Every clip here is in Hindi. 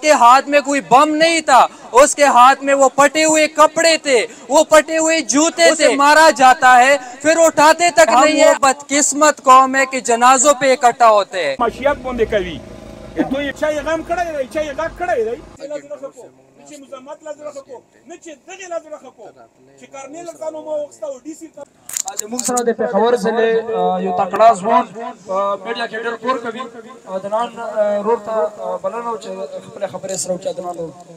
उसके हाथ में कोई बम नहीं था, उसके हाथ में वो पटे हुए कपड़े थे, वो पटे हुए जूते थे। मारा जाता है फिर उठाते तक नहीं है। बदकिस्मत कौम है कि जनाजों पे इकट्ठा होते हैं। पेशावर जिले यो तकड़ा ज़वान मीडिया के डर कभी अदनान रोता बलाना खबरें सरो के अदनान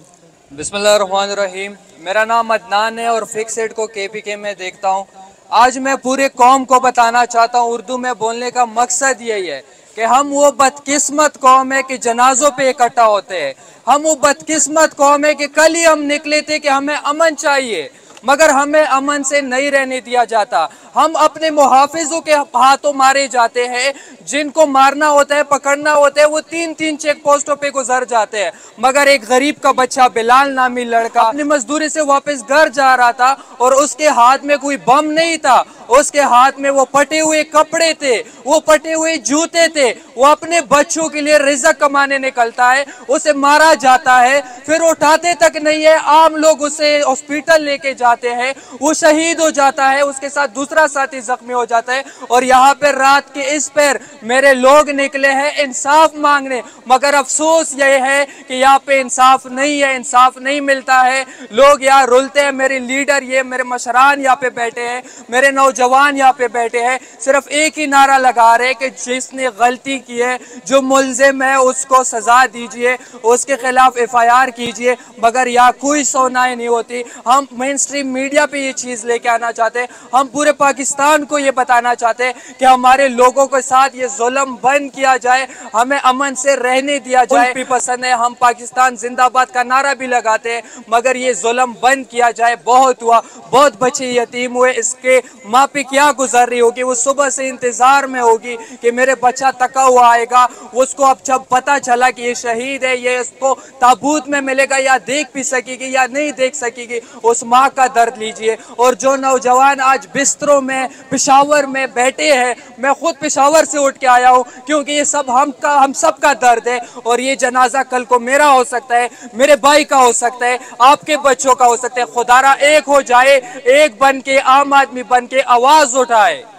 बिस्मिल्लाहिर्रहमानिर्रहीम। मेरा नाम अदनान है और फिक्स इट को KPK में देखता हूँ। आज मैं पूरे कौम को बताना चाहता हूँ, उर्दू में बोलने का मकसद यही है कि हम वो बदकिस्मत कौम है कि जनाजों पे इकट्ठा होते हैं। हम वो बदकिस्मत कौम है कि कल ही हम निकले थे कि हमें अमन चाहिए, मगर हमें अमन से नहीं रहने दिया जाता। हम अपने मुहाफिजों के हाथों मारे जाते हैं। जिनको मारना होता है, पकड़ना होता है, वो 3-3 चेक पोस्टों पे गुजर जाते हैं। मगर एक गरीब का बच्चा बिलाल नामी लड़का अपनी मजदूरी से वापस घर जा रहा था और उसके हाथ में कोई बम नहीं था, उसके हाथ में वो पटे हुए कपड़े थे, वो पटे हुए जूते थे। वो अपने बच्चों के लिए रिज़्क़ कमाने निकलता है, उसे मारा जाता है, फिर उठाते तक नहीं है। आम लोग उसे हॉस्पिटल लेके जाते हैं, वो शहीद हो जाता है, उसके साथ दूसरा साथी जख्मी हो जाता है। और यहाँ पे रात के इस पर मेरे लोग निकले हैं इंसाफ मांगने, मगर अफसोस ये है कि यहाँ पे इंसाफ नहीं है, इंसाफ नहीं मिलता है। लोग यहाँ रुलते हैं। मेरे लीडर, ये मेरे मशरान यहाँ पे बैठे हैं, मेरे नौजवान यहाँ पे बैठे हैं, सिर्फ एक ही नारा लगा रहे कि जिसने गलती की है, जो मुल्जिम है, उसको सजा दीजिए, उसके खिलाफ FIR कीजिए। मगर यहाँ कोई सुनवाई नहीं होती। हम मेन स्ट्रीम मीडिया पे ये चीज़ लेके आना चाहते हैं। हम पूरे पाकिस्तान को ये बताना चाहते हैं कि हमारे लोगों के साथ ये जुल्म बंद किया जाए, हमें अमन से रहने दिया जाए। भी पसंद है, हम पाकिस्तान जिंदाबाद का नारा भी लगाते हैं, मगर ये जुल्म बंद किया जाए। बहुत हुआ, बहुत बच्चे यतीम हुए, इसके माँ पे क्या गुजर रही होगी। वो सुबह से इंतजार में होगी कि मेरे बच्चा तका हुआ आएगा। उसको अब जब पता चला कि ये शहीद है, ये इसको ताबूत में मिलेगा, या देख भी सकेगी या नहीं देख सकेगी, उस माँ का दर्द लीजिए। और जो नौजवान आज बिस्तरों में पेशावर में बैठे हैं, मैं खुद पेशावर से उठ के आया हूँ, क्योंकि ये सब हम सब का दर्द है। और ये जनाजा कल को मेरा हो सकता है, मेरे भाई का हो सकता है, आपके बच्चों का हो सकता है। खुदारा एक हो जाए, एक बन के, आम आदमी बन के आवाज उठाए।